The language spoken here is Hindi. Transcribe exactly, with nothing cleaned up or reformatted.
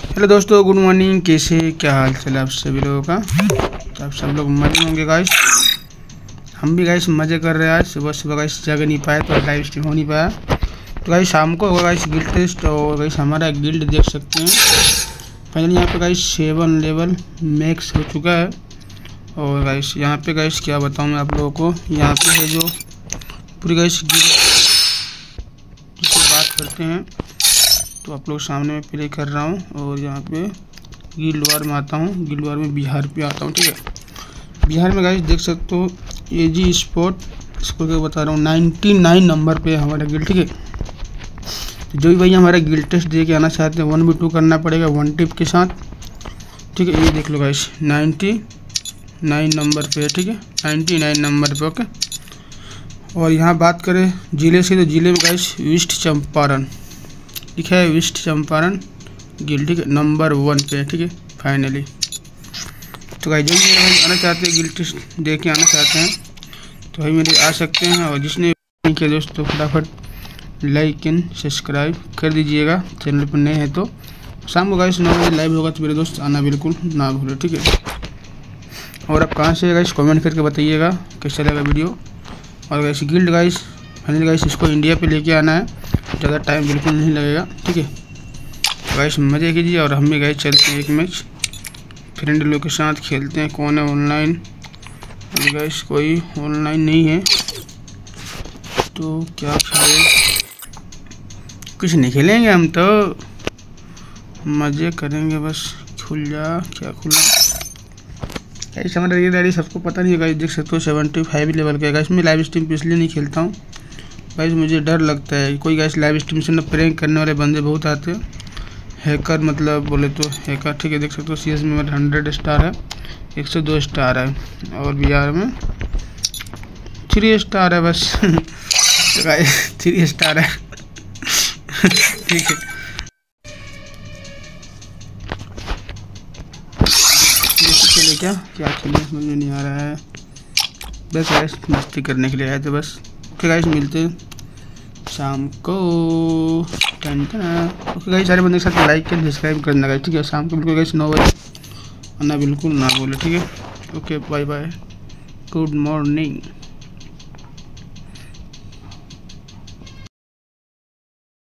हेलो दोस्तों, गुड मॉर्निंग। कैसे क्या हाल चाल है आप सभी लोगों का? तो आप सब लोग मजे होंगे गाइस। हम भी गाइस मज़े कर रहे हैं। आज सुबह सुबह गाइस जग नहीं पाए तो लाइव स्ट्रीम हो नहीं पाया। तो गाइस शाम को होगा गाइस गिल्ड टेस्ट। और गाइस हमारा गिल्ड देख सकते हैं फाइनली यहाँ पे गाइस सेवन लेवल मैक्स हो चुका है। और गाइस यहाँ पे गाइस क्या बताऊँ मैं आप लोगों को, यहाँ पे है जो पूरी गाइस गिल्ड जिससे बात करते हैं तो आप लोग सामने में प्ले कर रहा हूँ। और यहाँ पे गिल्ड वार में आता हूँ, गिल्ड वार में बिहार पे आता हूँ। ठीक है, बिहार में गाइस देख सकते हो एजी स्पोर्ट, इसको क्या बता रहा हूँ, नाइन्टी नाइन नंबर पे है हमारा गिल्ड। ठीक है, तो जो भी भाई हमारा गिल्ड टेस्ट दे के आना चाहते हैं वन बी टू करना पड़ेगा वन टिप के साथ। ठीक है, ये देख लो गाइस नाइन्टी नाइन नंबर पे है। ठीक है, नाइन्टी नाइन नंबर पे। ओके, और यहाँ बात करें ज़िले से तो ज़िले में गाइस वेस्ट चंपारण लिखा है, वेस्ट चंपारण गिल्ड। ठीक है, नंबर वन पे। ठीक है फाइनली। तो भाई जो भी मेरे भाई आना चाहते हैं गिल्ड टेस्ट दे के आना चाहते हैं तो भाई मेरे आ सकते हैं। और जिसने नहीं किया दोस्तों फटाफट लाइक एंड सब्सक्राइब कर दीजिएगा, चैनल पर नए हैं तो। शाम को गाइस नौ बजे लाइव होगा तो मेरे दोस्त आना बिल्कुल ना भूले। ठीक है, और आप कहाँ से गाइस कमेंट करके बताइएगा कैसा लगा वीडियो। और guys guild guys finally guys इसको इंडिया पे लेके आना है, ज़्यादा टाइम बिल्कुल नहीं लगेगा। ठीक है, गाइस मज़े कीजिए। और हम भी गाइस चलते हैं एक मैच फ्रेंड लोग के साथ खेलते हैं। कौन है ऑनलाइन? अभी गाइस कोई ऑनलाइन नहीं है तो क्या खेलें, कुछ नहीं खेलेंगे हम तो मज़े करेंगे बस। खुल जा, क्या खुला गाइस हमारा ये डायरी सबको पता नहीं है गाइस, देख सकते हो सेवेंटी फाइव लेवल का गाइस। मैं लाइव स्ट्रीम पे इसलिए नहीं खेलता हूँ गाइस, मुझे डर लगता है कोई गाइस लाइव स्ट्रीम से ना प्रैंक करने वाले बंदे बहुत आते हैं, हैकर मतलब बोले तो हैकर। ठीक है, देख सकते हो सी एस में मेरा हंड्रेड स्टार है, एक सौ दो स्टार है, और बिहार में थ्री स्टार है बस। तो गाइस थ्री स्टार है। ठीक है, चले क्या क्या खेलने समझ में नहीं आ रहा है, बस गाइस मस्ती करने के लिए आए थे बस। ओके गाइस मिलते हैं शाम को। ओके गाइस सारे बंदे के साथ लाइक एंड सब्सक्राइब करना गाइस। ठीक है, शाम को बिल्कुल गाइस नौ बजे आना बिल्कुल ना बोले। ठीक है, okay bye bye, good morning.